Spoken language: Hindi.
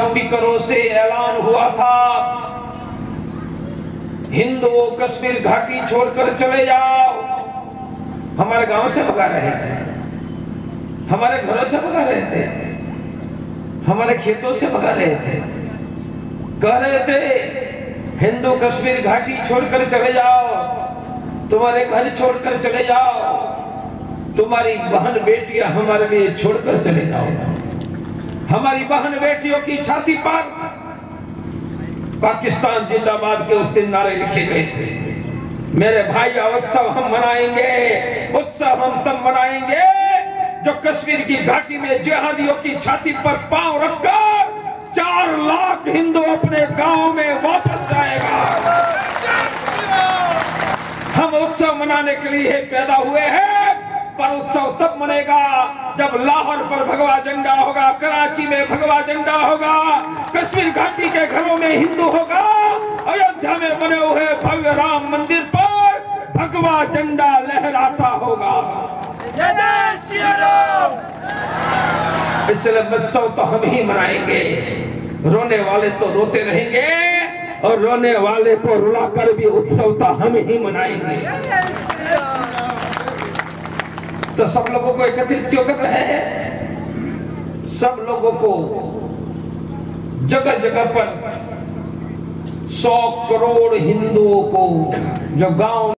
स्पीकरों से ऐलान हुआ था, हिंदुओं कश्मीर घाटी छोड़कर चले जाओ। हमारे गांव से भगा रहे थे, हमारे घरों से भगा रहे थे, हमारे खेतों से भगा रहे थे, कह रहे थे हिंदू कश्मीर घाटी छोड़कर चले जाओ, तुम्हारे घर छोड़कर चले जाओ, तुम्हारी बहन बेटियां हमारे लिए छोड़कर चले जाओ। हमारी बहन बेटियों की छाती पर पाकिस्तान जिंदाबाद के उस दिन नारे लिखे गए थे। मेरे भाई, उत्सव हम मनाएंगे, उत्सव हम तब मनाएंगे जो कश्मीर की घाटी में जिहादियों की छाती पर पांव रखकर 4 लाख हिंदू अपने गांव में वापस जाएगा। हम उत्सव मनाने के लिए पैदा हुए हैं, पर उत्सव तब मनेगा जब लाहौर पर भगवा झंडा होगा, कराची में भगवा झंडा होगा, कश्मीर घाटी के घरों में हिंदू होगा, अयोध्या में बने हुए भव्य राम मंदिर पर भगवा झंडा लहराता होगा। जय जय श्री राम। इसलिए उत्सव तो हम ही मनाएंगे, रोने वाले तो रोते रहेंगे और रोने वाले को रुलाकर भी उत्सव तो हम ही मनाएंगे। तो सब लोगों को एकत्रित क्यों कर रहे हैं? सब लोगों को जगह जगह पर 100 करोड़ हिंदुओं को जो गांव